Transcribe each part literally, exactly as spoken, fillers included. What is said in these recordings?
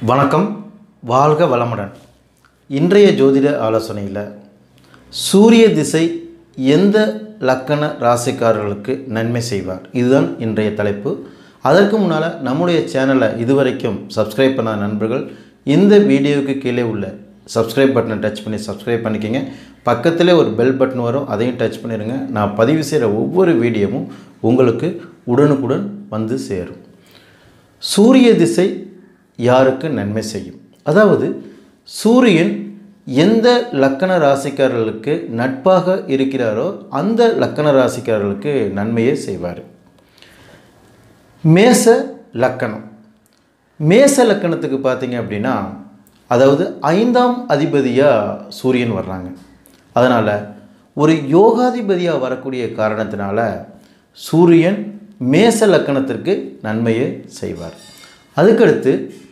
வணக்கம், வாழ்க வளமுடன். இன்றைய ஜோதிட ஆலோசனையில் சூரிய திசை எந்த லக்கண ராசிக்காரர்களுக்கு நன்மை செய்வார், இதுதான் இன்றைய தலைப்பு. அதற்கு முன்னால் நம்முடைய சேனலை இதுவரைக்கும் சப்ஸ்கிரைப் பண்ண நண்பர்கள் இந்த வீடியோவுக்கு கீழே உள்ள சப்ஸ்கிரைப் பட்டனை டச் பண்ணி சப்ஸ்கிரைப் பண்ணிக்கோங்க. பக்கத்திலே ஒரு பெல் பட்டன் வரும், அதையும் டச் பண்ணிடுங்க. நான் பதிவு செய்கிற ஒவ்வொரு வீடியோவும் உங்களுக்கு உடனுக்குடன் வந்து சேரும். சூரிய திசை யாருக்கு நன்மை செய்யும்? அதாவது சூரியன் எந்த லக்கண ராசிக்காரர்களுக்கு நட்பாக இருக்கிறாரோ அந்த லக்கண ராசிக்காரர்களுக்கு நன்மையை செய்வார். மேச லக்கணம். மேச லக்கணத்துக்கு பார்த்தீங்க அப்படின்னா, அதாவது ஐந்தாம் அதிபதியாக சூரியன் வர்றாங்க. அதனால் ஒரு யோகாதிபதியாக வரக்கூடிய காரணத்தினால சூரியன் மேச லக்கணத்திற்கு நன்மையை செய்வார். அதுக்கடுத்து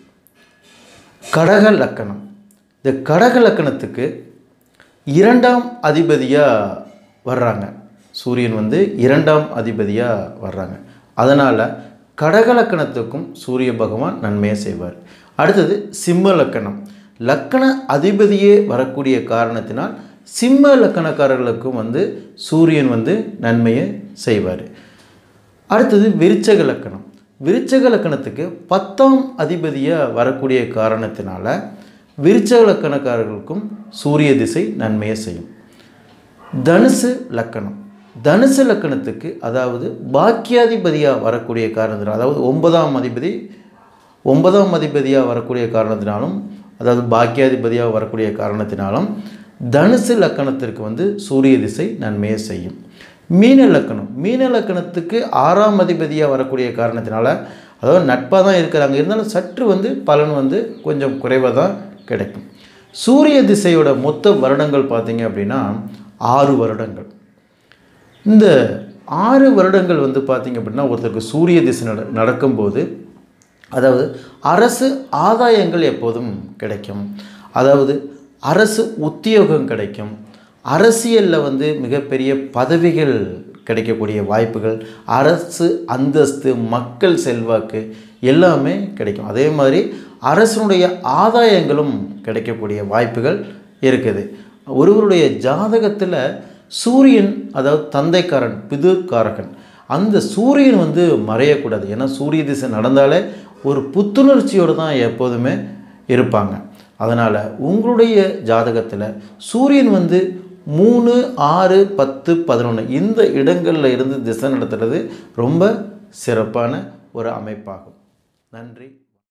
கடக லக்கணம். இந்த கடக லக்கணத்துக்கு இரண்டாம் அதிபதியாக வர்றாங்க. சூரியன் வந்து இரண்டாம் அதிபதியாக வர்றாங்க. அதனால் கடக லக்கணத்துக்கும் சூரிய பகவான் நன்மையை செய்வார். அடுத்தது சிம்ம லக்கணம். லக்கண அதிபதியே வரக்கூடிய காரணத்தினால் சிம்ம லக்கணக்காரர்களுக்கும் வந்து சூரியன் வந்து நன்மையை செய்வார். அடுத்தது விருச்சக லக்கணம். விருச்சக லக்கணத்துக்கு பத்தாம் அதிபதியாக வரக்கூடிய காரணத்தினால விருச்சக லக்கணக்காரர்களுக்கும் சூரிய திசை நன்மையை செய்யும். தனுசு லக்கணம். தனுசு லக்கணத்துக்கு அதாவது பாக்கியாதிபதியாக வரக்கூடிய காரணத்தினால், அதாவது ஒன்பதாம் அதிபதி ஒன்பதாம் அதிபதியாக வரக்கூடிய காரணத்தினாலும், அதாவது பாக்கியாதிபதியாக வரக்கூடிய காரணத்தினாலும் தனுசு லக்கணத்திற்கு வந்து சூரிய திசை நன்மையை செய்யும். மீன லக்கணம். மீன லக்கணத்துக்கு ஆறாம் அதிபதியாக வரக்கூடிய காரணத்தினால, அதாவது நட்பாக தான் இருக்கிறாங்க, இருந்தாலும் சற்று வந்து பலன் வந்து கொஞ்சம் குறைவாக தான் கிடைக்கும். சூரிய திசையோட மொத்த வருடங்கள் பார்த்திங்க அப்படின்னா ஆறு வருடங்கள். இந்த ஆறு வருடங்கள் வந்து பார்த்திங்க அப்படின்னா ஒருத்தருக்கு சூரிய திசை நட நடக்கும்போது அதாவது அரசு ஆதாயங்கள் எப்போதும் கிடைக்கும். அதாவது அரசு உத்தியோகம் கிடைக்கும். அரசியலில் வந்து மிகப்பெரிய பதவிகள் கிடைக்கக்கூடிய வாய்ப்புகள், அரசு அந்தஸ்து, மக்கள் செல்வாக்கு எல்லாமே கிடைக்கும். அதே மாதிரி அரசனுடைய ஆதாயங்களும் கிடைக்கக்கூடிய வாய்ப்புகள் இருக்குது. ஒருவருடைய ஜாதகத்தில் சூரியன், அதாவது தந்தைக்காரன், பிதுர்காரகன், அந்த சூரியன் வந்து மறையக்கூடாது. ஏன்னா சூரிய திசை நடந்தாலே ஒரு புத்துணர்ச்சியோடு தான் எப்போதுமே இருப்பாங்க. அதனால் உங்களுடைய ஜாதகத்தில் சூரியன் வந்து மூணு ஆறு பத்து பதினொன்று இந்த இடங்களில் இருந்து திசை நடத்துறது ரொம்ப சிறப்பான ஒரு அமைப்பாகும். நன்றி.